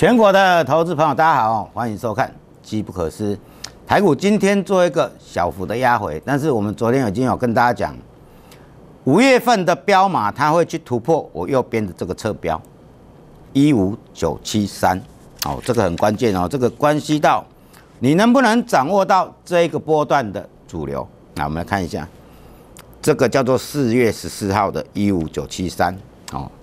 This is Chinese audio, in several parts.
全国的投资朋友，大家好，欢迎收看《机不可失》。台股今天做一个小幅的压回，但是我们昨天已经有跟大家讲，5月份的标码它会去突破我右边的这个侧标15973，这个很关键哦，这个关系到你能不能掌握到这一个波段的主流。那我们来看一下，这个叫做4月14号的15973，哦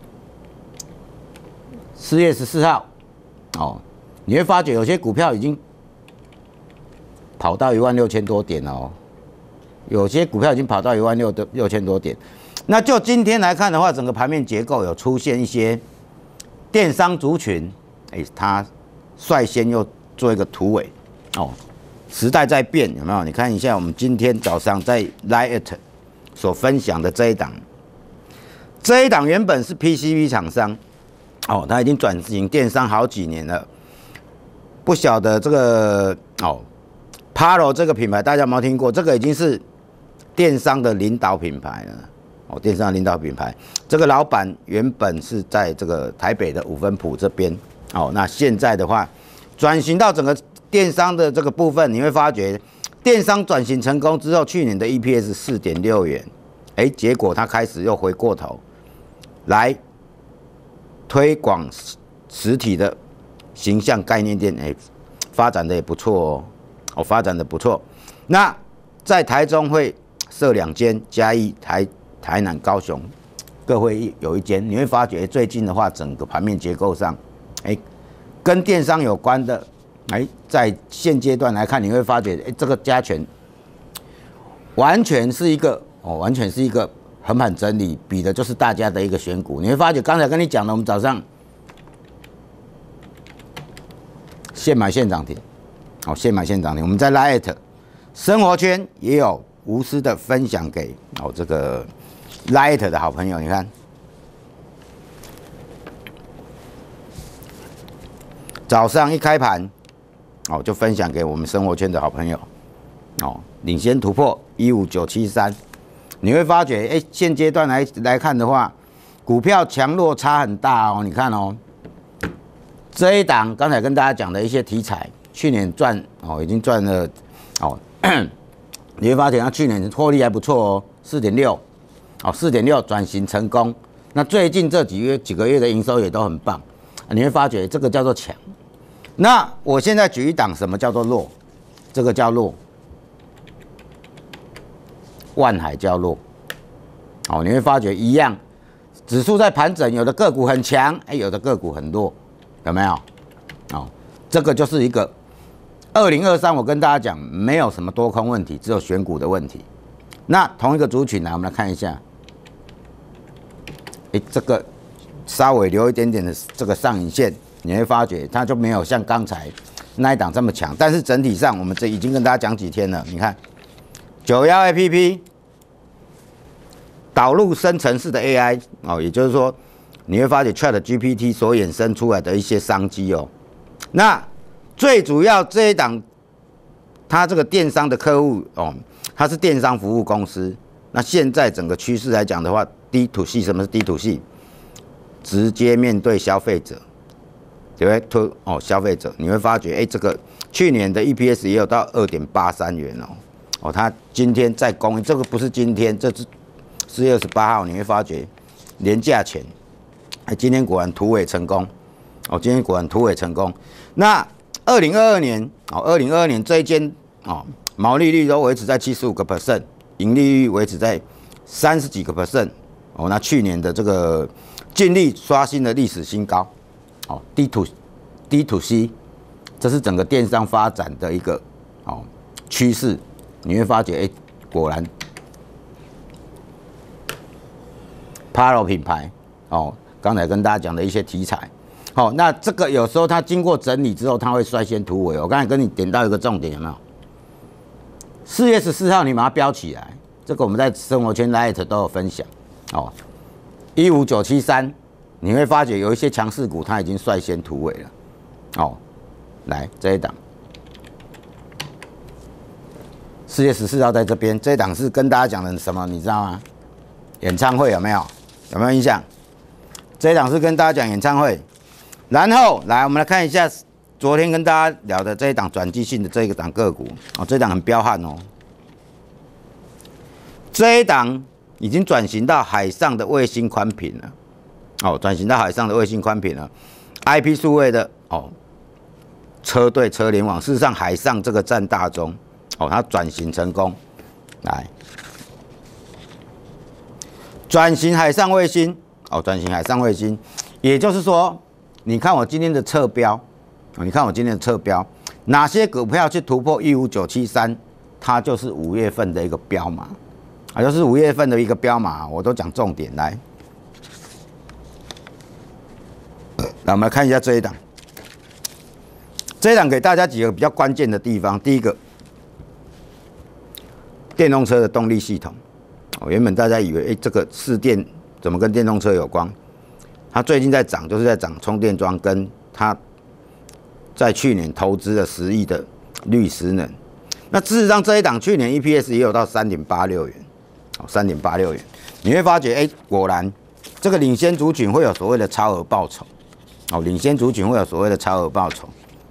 ，4月14号。你会发觉有些股票已经跑到16000多点了哦，有些股票已经跑到16000多点。那就今天来看的话，整个盘面结构有出现一些电商族群，它率先又做一个突围哦。时代在变，有没有？你看一下我们今天早上在 Line 所分享的这一档原本是 PCB 厂商。它已经转型电商好几年了，不晓得这个Palo 这个品牌大家有没有听过？这个已经是电商的领导品牌了，电商的领导品牌。这个老板原本是在这个台北的5分埔这边，那现在的话转型到整个电商的这个部分，你会发觉电商转型成功之后，去年的 EPS 4.6元，结果他开始又回过头来推广实体的形象概念店，发展的也不错哦，发展的不错。那在台中会设2间，嘉义、台南、高雄各会有1间。你会发觉最近的话，整个盘面结构上，跟电商有关的，在现阶段来看，你会发觉，这个加权完全是一个横盘整理，比的就是大家的一个选股。你会发觉刚才跟你讲的，我们早上现买现涨停，现买现涨停。我们在 Line 生活圈也有无私的分享给这个 Line 的好朋友。你看，早上一开盘，就分享给我们生活圈的好朋友，领先突破15973。你会发觉，现阶段来看的话，股票强弱差很大哦。你看哦，这一档刚才跟大家讲的一些题材，去年赚已经赚了你会发现它去年获利还不错哦，4.6转型成功。那最近这几个月的营收也都很棒，你会发觉这个叫做强。那我现在举一档，什么叫做弱？这个叫弱。万海叫弱，你会发觉一样，指数在盘整，有的个股很强，有的个股很弱，有没有？这个就是一个2023，我跟大家讲，没有什么多空问题，只有选股的问题。那同一个族群呢，我们来看一下，这个稍微留一点点的这个上影线，你会发觉它就没有像刚才那一档这么强，但是整体上我们这已经跟大家讲几天了，你看。91 APP 导入生成式的 AI 也就是说，你会发现 ChatGPT 所衍生出来的一些商机哦。那最主要这一档，它这个电商的客户它是电商服务公司。那现在整个趋势来讲的话 ，D to C 什么是 D to C？ 直接面对消费者，对不对？消费者，你会发觉，这个去年的 EPS 也有到2.83元哦。它今天在攻，这个不是今天，这是4月28号，你会发觉连假前，今天果然突围成功，今天果然突围成功。那2022年这一间毛利率都维持在75%，盈利率维持在30几个%，那去年的这个净利刷新了历史新高，D to C， 这是整个电商发展的一个趋势。你会发觉，果然 Palo 品牌刚才跟大家讲的一些题材，那这个有时候它经过整理之后，它会率先突围。我刚才跟你点到一个重点，有没有？4月14号你把它标起来，这个我们在生活圈 Light 都有分享15973，你会发觉有一些强势股它已经率先突围了。来这一档。4月14号在这边，这一档是跟大家讲的什么？你知道吗？演唱会有没有？有没有印象？这一档是跟大家讲演唱会， 然后来，我们来看一下昨天跟大家聊的这一档转机性的这一档个股哦，这一档很彪悍哦。这一档已经转型到海上的卫星宽频了，哦，转型到海上的卫星宽频了 ，IP 数位的哦，车对车联网，事实上海上这个占大宗，哦，它转型成功，来。转型海上卫星，哦，转型海上卫星，也就是说，你看我今天的侧标，哦，你看我今天的侧标，哪些股票去突破15973，它就是5月份的一个标码，啊，就是5月份的一个标码，我都讲重点来。来，我们来看一下这一档，这一档给大家几个比较关键的地方，第一个，电动车的动力系统。原本大家以为，这个市电怎么跟电动车有关？它最近在涨，就是在涨充电桩，跟它在去年投资了10亿的绿石能。那事实上这一档去年 EPS 也有到3.86元，3.86元。你会发觉，果然这个领先族群会有所谓的超额报酬，哦，领先族群会有所谓的超额报酬。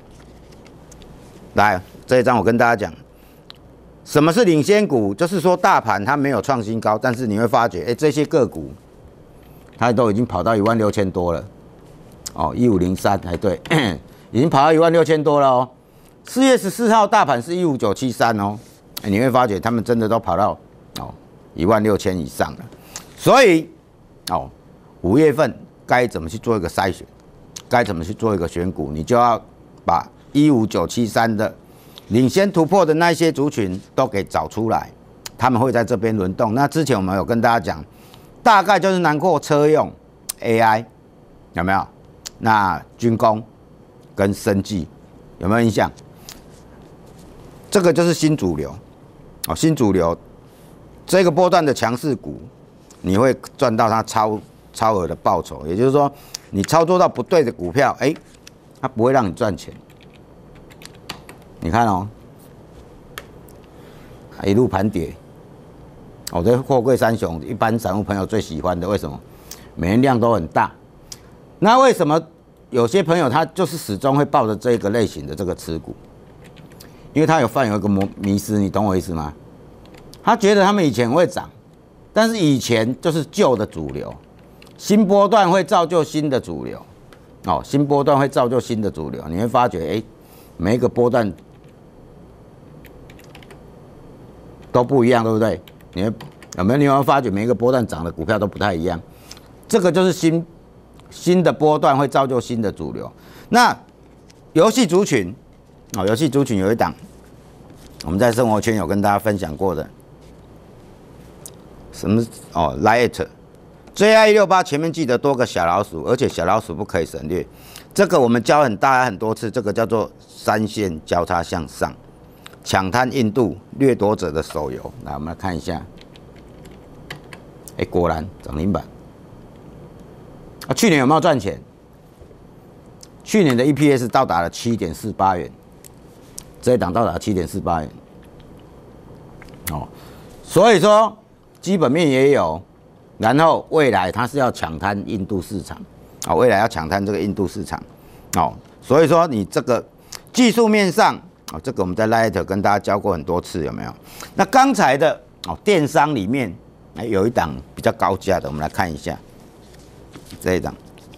来，这一张我跟大家讲。什么是领先股？就是说大盘它没有创新高，但是你会发觉，这些个股它都已经跑到16000多了，哦，1503还对，已经跑到16000多了哦。4月14号大盘是15973哦，你会发觉他们真的都跑到16000以上了。所以5月份该怎么去做一个筛选，该怎么去做一个选股，你就要把15973的。领先突破的那些族群都给找出来，他们会在这边轮动。那之前我们有跟大家讲，大概就是南扩车用 AI 有没有？那军工跟生技有没有印象？这个就是新主流哦，新主流这个波段的强势股，你会赚到它超额的报酬。也就是说，你操作到不对的股票，它不会让你赚钱。你看哦，一路盘跌，这货柜三雄，一般散户朋友最喜欢的，为什么？每天量都很大。那为什么有些朋友他就是始终会抱着这个类型的这个持股？因为他有犯有一个迷思，你懂我意思吗？他觉得他们以前会涨，但是以前就是旧的主流，新波段会造就新的主流，新波段会造就新的主流。你会发觉，每一个波段。都不一样，对不对？你有没有发觉每一个波段涨的股票都不太一样？这个就是新的波段会造就新的主流。那游戏族群，游戏族群有一档，我们在生活圈有跟大家分享过的，什么Lite JI168前面记得多个小老鼠，而且小老鼠不可以省略。这个我们教大家很多次，这个叫做3线交叉向上。抢滩印度掠夺者的手游，来我们来看一下，果然涨停板。去年有没有赚钱？去年的 EPS 到达了7.48元，这一档到达7.48元。所以说基本面也有，然后未来它是要抢滩印度市场，未来要抢滩这个印度市场，所以说你这个技术面上。这个我们在 Light 跟大家教过很多次，有没有？那刚才的电商里面，有一档比较高价的，我们来看一下这一档。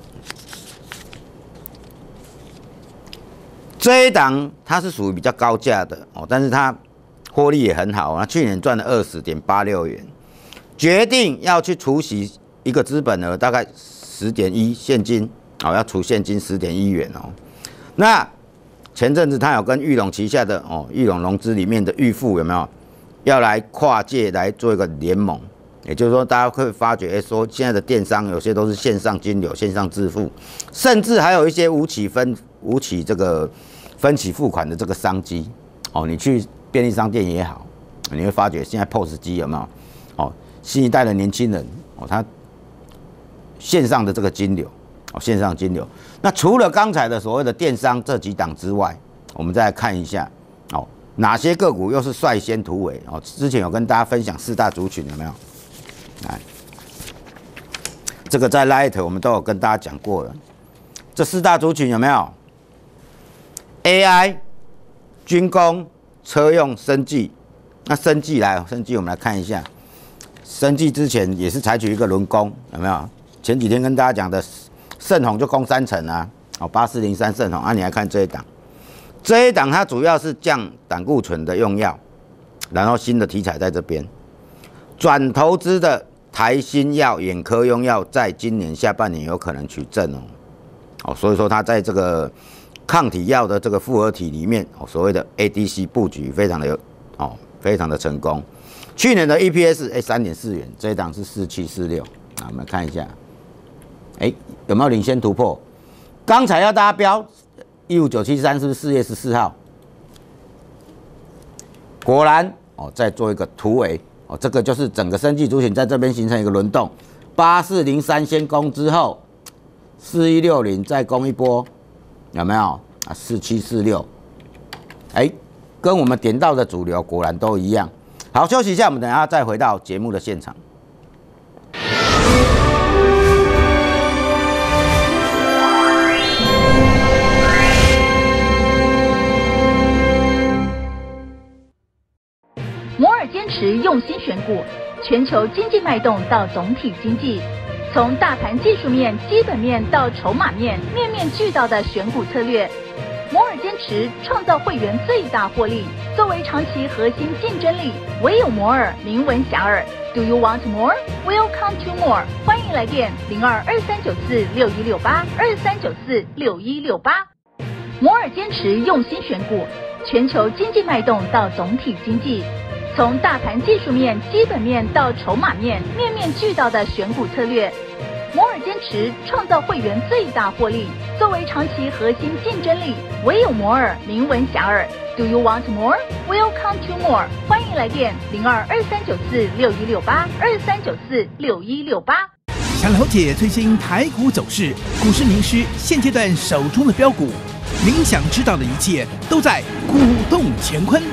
这一档它是属于比较高价的但是它获利也很好啊，去年赚了20.86元，决定要去除息一个资本额大概10.1现金，要除现金10.1元那前阵子他有跟裕隆旗下的裕隆融资里面的裕富有没有要来跨界来做一个联盟？也就是说，大家会发觉说现在的电商有些都是线上金流、线上支付，甚至还有一些无期这个分期付款的这个商机你去便利商店也好，你会发觉现在 POS 机有没有新一代的年轻人他线上的这个金流。线上金流，那除了刚才的所谓的电商这几档之外，我们再来看一下哪些个股又是率先突围之前有跟大家分享4大族群有没有？来，这个在 Light 我们都有跟大家讲过了。 这4大族群有没有 ？AI、军工、车用、生技。那生技我们来看一下，生技之前也是采取一个轮攻，有没有？前几天跟大家讲的盛虹就攻3成啊，哦8403盛虹啊，你来看这一档，这一档它主要是降胆固醇的用药，然后新的题材在这边，转投资的台新药眼科用药，在今年下半年有可能取证哦，所以说它在这个抗体药的这个复合体里面，哦，所谓的 ADC 布局非常的成功。去年的 EPS 3.4元，这一档是4746啊，我们看一下，有没有领先突破？刚才要大家标15973是不是4月14号？果然再做一个突围这个就是整个生技族群在这边形成一个轮动，8403先攻之后，4160再攻一波，有没有啊？4746，跟我们点到的主流果然都一样。好，休息一下，我们等一下再回到节目的现场。 摩尔坚持用心选股，全球经济脉动到总体经济，从大盘技术面、基本面到筹码面，面面俱到的选股策略。摩尔坚持创造会员最大获利，作为长期核心竞争力，唯有摩尔名闻遐迩。Do you want more? Welcome to more。欢迎来电0223946168，23946168。摩尔坚持用心选股，全球经济脉动到总体经济，从大盘技术面、基本面到筹码面，面面俱到的选股策略。摩尔坚持创造会员最大获利，作为长期核心竞争力，唯有摩尔名闻遐迩。Do you want more? Welcome to more。欢迎来电0223946168，23946168。 想了解最新台股走势，股市名师现阶段手中的标股，您想知道的一切都在股动乾坤。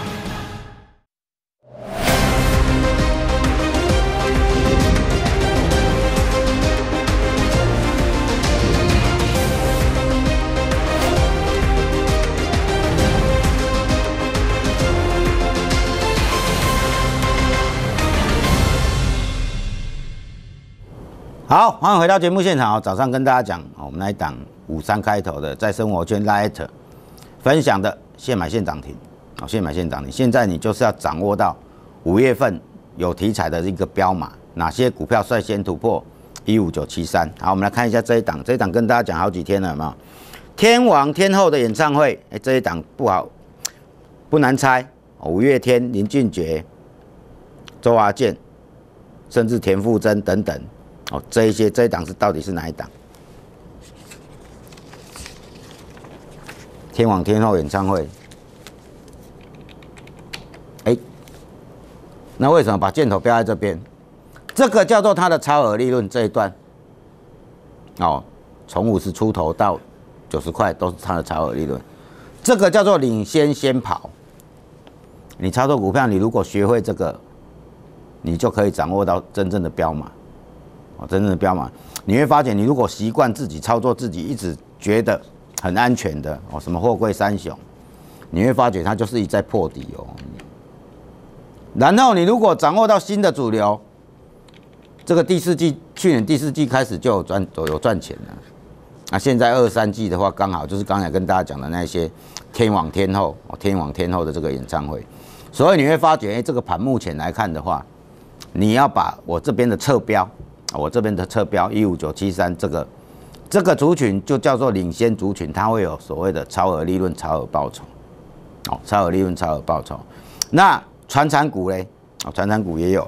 好，欢迎回到节目现场。早上跟大家讲，我们来一档53开头的，在生活圈 Light 分享的现买现涨停，现买现涨停。现在你就是要掌握到5月份有题材的一个标码，哪些股票率先突破15973。好，我们来看一下这一档，这一档跟大家讲好几天了，有没有？天王天后的演唱会，这一档不难猜，5月天、林俊杰、周华健，甚至田馥甄等等。这一档到底是哪一档？天王天后演唱会，那为什么把箭头标在这边？这个叫做它的超额利润这一段，从50出头到90块都是它的超额利润，这个叫做领先先跑。你操作股票，你如果学会这个，你就可以掌握到真正的标码。真正的标码，你会发现，你如果习惯自己操作，自己一直觉得很安全的什么货柜三雄，你会发觉它就是一再破底然后你如果掌握到新的主流，这个去年第四季开始就有赚钱了。那现在2、3季的话，刚好就是刚才跟大家讲的那些天王天后的这个演唱会，所以你会发觉，这个盘目前来看的话，你要把我这边的侧标。15973这个族群就叫做领先族群，它会有所谓的超额利润、超额报酬，超额利润、超额报酬。那传产股嘞，传产股也有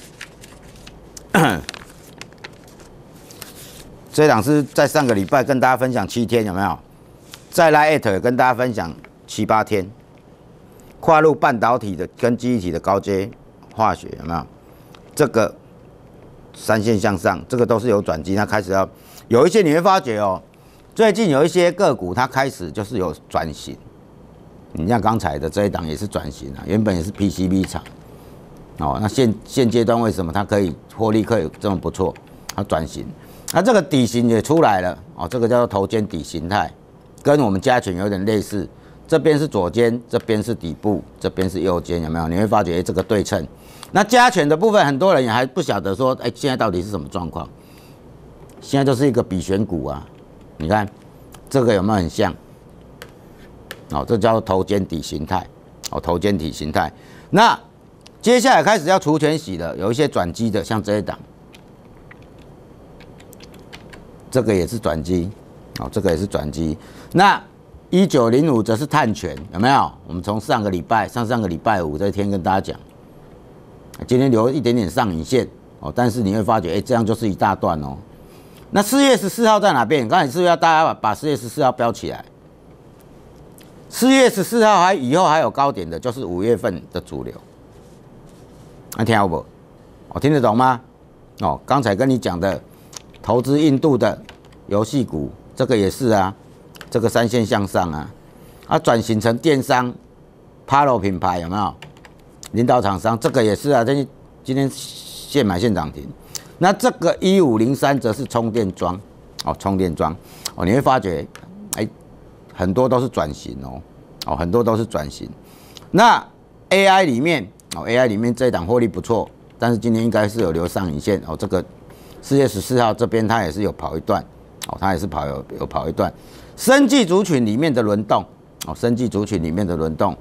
这档是在上个礼拜跟大家分享7天，有没有？再来也跟大家分享7、8天，跨入半导体的跟记忆体的高阶化学，有没有？这个。3线向上，这个都是有转机，它开始要有一些你会发觉最近有一些个股它开始就是有转型。你像刚才的这一档也是转型原本也是 PCB 厂，那现阶段为什么它可以获利可以这么不错？它转型， 那这个底型也出来了哦，这个叫做头肩底形态，跟我们加权有点类似。这边是左肩，这边是底部，这边是右肩，有没有？你会发觉这个对称。那加权的部分，很多人也还不晓得说，现在到底是什么状况？现在就是一个比选股啊，你看这个有没有很像？哦，这叫做头肩底形态，哦，头肩底形态。那接下来开始要除权洗了，有一些转机的，像这一档，这个也是转机，哦，这个也是转机。那1905则是碳权，有没有？我们从上个礼拜五这一天跟大家讲，今天留一点点上影线哦，但是你会发觉，这样就是一大段哦。那4月14号在哪边？刚才是不是要大家把4月14号标起来？4月14号以后还有高点的，就是5月份的主流。听到不？我听得懂吗？哦，刚才跟你讲的投资印度的游戏股，这个也是啊。这个3线向上啊，转型成电商 ，Palo 品牌有没有？领导厂商这个也是啊，今天现买现涨停。那这个1503则是充电桩，哦，充电桩哦，你会发觉，很多都是转型哦，很多都是转型。那 AI 里面，AI 里面这一档获利不错，但是今天应该是有留上影线哦。这个4月14号这边它也是有跑一段，哦，它也是有跑一段。生技族群里面的轮动，哦，生技族群里面的轮动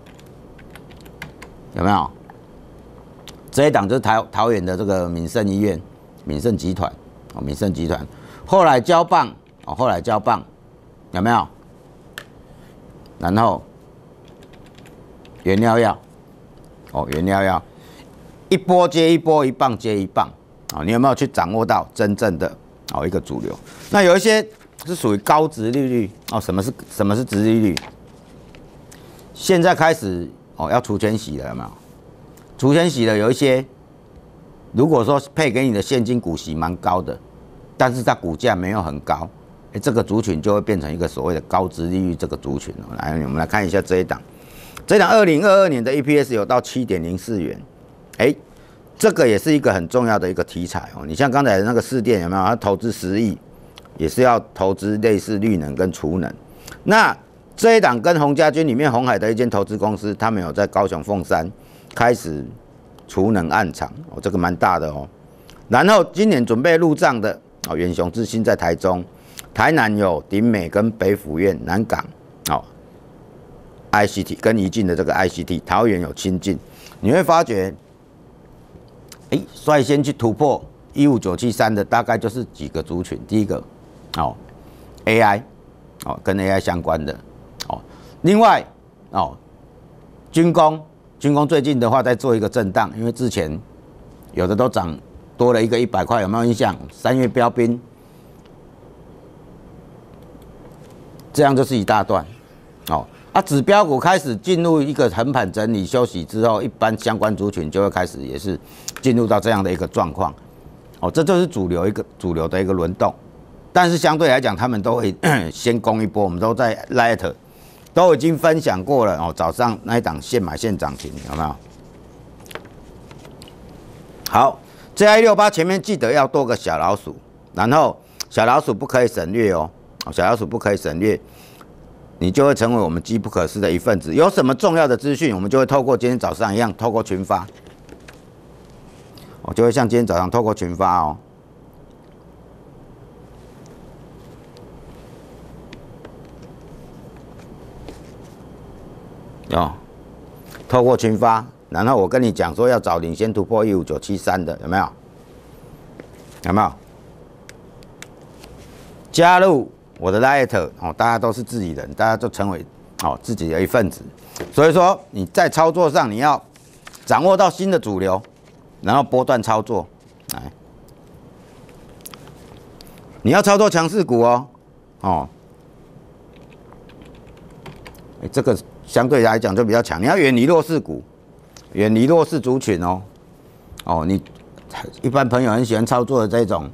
有没有？这一档就是桃园的这个民盛医院、民盛集团，哦，民盛集团后来交棒，哦，后来交棒有没有？然后原料药，哦，原料药一波接一波，一棒接一棒，哦，你有没有去掌握到真正的一个主流？那有一些是属于高殖利率哦，什么是殖利率？现在开始要除权息了，有没有？除权息了有一些，如果说配给你的现金股息蛮高的，但是它股价没有很高，这个族群就会变成一个所谓的高殖利率这个族群哦。来，我们来看一下这一档，2022年的 EPS 有到7.04元，这个也是一个很重要的一个题材哦。你像刚才那个士电有没有？它投资10亿。也是要投资类似绿能跟储能，那这一档跟鸿家军里面鸿海的一间投资公司，他们有在高雄凤山开始储能案场哦，这个蛮大的哦。然后今年准备入账的哦，远雄智新在台中，台南有鼎美跟北府院，南港哦 ICT 跟宜进的这个 ICT， 桃园有清境，你会发觉，率先去突破15973的大概就是几个族群，第一个。AI 跟 AI 相关的另外军工最近的话在做一个震荡，因为之前有的都涨多了一个100块，有没有印象？3月标兵，这样就是一大段指标股开始进入一个横盘整理休息之后，一般相关族群就会开始也是进入到这样的一个状况这就是主流的一个轮动。但是相对来讲，他们都会先攻一波。我们都在 Light 都已经分享过了早上那一档现买现涨停，有没有？好，JI68前面记得要多个小老鼠，然后小老鼠不可以省略小老鼠不可以省略，你就会成为我们机不可失的一份子。有什么重要的资讯，我们就会透过今天早上一样，透过群发，就会像今天早上透过群发透过群发，然后我跟你讲说要找领先突破15973的，有没有？有没有？加入我的 Light 大家都是自己人，大家都成为自己的一份子。所以说你在操作上你要掌握到新的主流，然后波段操作，你要操作强势股这个相对来讲就比较强，你要远离弱势股，远离弱势族群你一般朋友很喜欢操作的这种，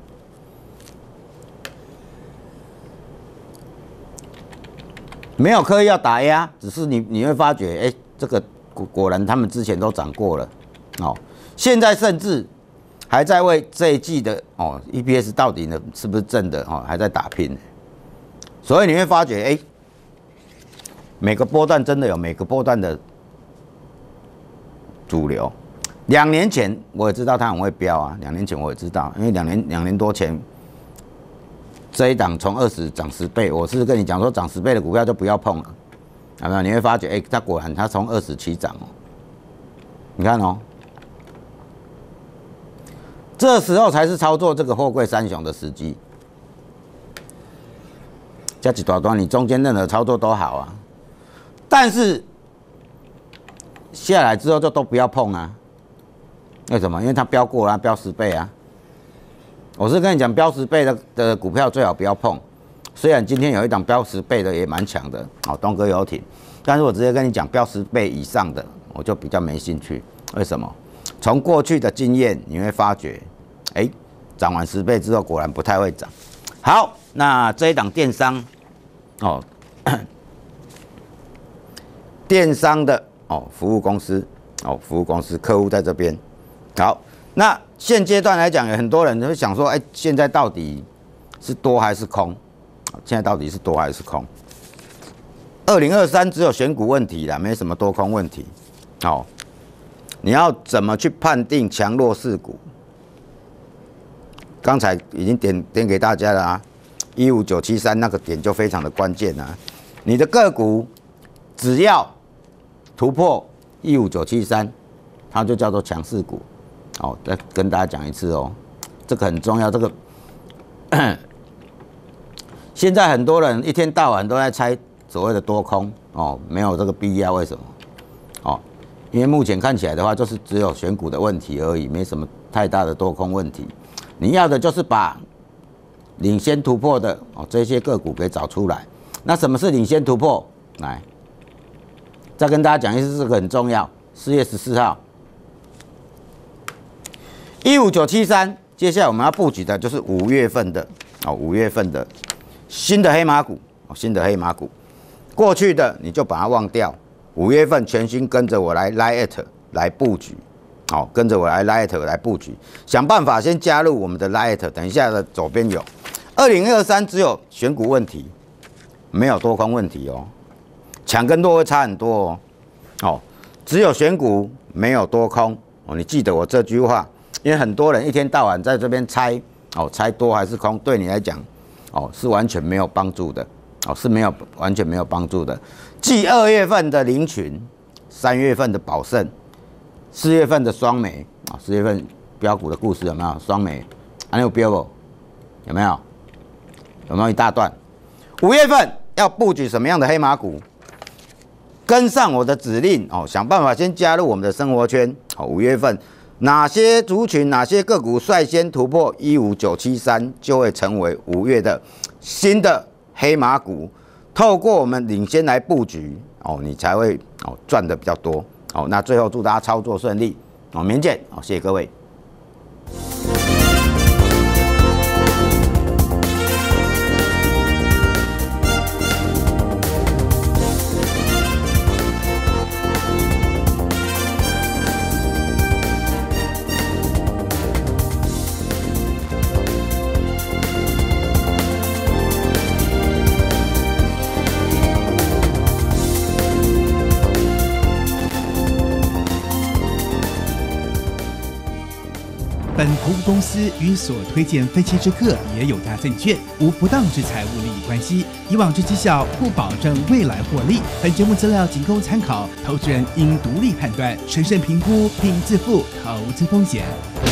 没有刻意要打压，只是你会发觉，这个果然他们之前都涨过了，现在甚至还在为这一季的EPS 到底呢是不是正的还在打拼。所以你会发觉，每个波段真的有每个波段的主流。2年前我也知道它很会飙啊，2年前我也知道，因为两年多前这一档从20涨10倍，我是跟你讲说涨10倍的股票就不要碰了，有没有？你会发觉，它果然它从20起涨哦，你看哦，这时候才是操作这个货柜三雄的时机。加几短你中间任何操作都好啊，但是下来之后就都不要碰啊。为什么？因为它飙过了，飙10倍啊。我是跟你讲，飙10倍的股票最好不要碰。虽然今天有一档飙10倍的也蛮强的，东哥游艇，但是我直接跟你讲，飙10倍以上的我就比较没兴趣。为什么？从过去的经验你会发觉，涨完10倍之后果然不太会涨。好，那这一档电商，电商的服务公司，服务公司客户在这边。好，那现阶段来讲，有很多人会想说，现在到底是多还是空？现在到底是多还是空？2023只有选股问题啦，没什么多空问题。你要怎么去判定强弱势股？刚才已经点给大家了啊，15973那个点就非常的关键啊。你的个股只要突破15973，它就叫做强势股。再跟大家讲一次哦，这个很重要。这个现在很多人一天到晚都在猜所谓的多空没有这个必要。为什么？因为目前看起来的话，就是只有选股的问题而已，没什么太大的多空问题。你要的就是把领先突破的这些个股给找出来。那什么是领先突破？来，再跟大家讲一次，这个很重要。4月14号，15973，接下来我们要布局的就是5月份的5月份的新的黑马股，新的黑马股。过去的你就把它忘掉，5月份全新跟着我来 Lite 来布局。跟着我来 Lite 来布局，想办法先加入我们的 Lite， 等一下的左边有。2023只有选股问题，没有多空问题哦。强跟弱会差很多哦。只有选股没有多空你记得我这句话，因为很多人一天到晚在这边猜猜多还是空，对你来讲是完全没有帮助的是完全没有帮助的。继2月份的林群，3月份的宝盛。4月份的双美4月份标股的故事有没有？双美，有标不？有没有？有没有一大段？5月份要布局什么样的黑马股？跟上我的指令想办法先加入我们的生活圈。5月份哪些族群、哪些个股率先突破15973，就会成为5月的新的黑马股。透过我们领先来布局你才会赚的比较多。那最后祝大家操作顺利，明天见，谢谢各位。 本投资公司与所推荐分期之客也有大证券，无不当之财务利益关系。以往之绩效不保证未来获利。本节目资料仅供参考，投资人应独立判断、审慎评估并自负投资风险。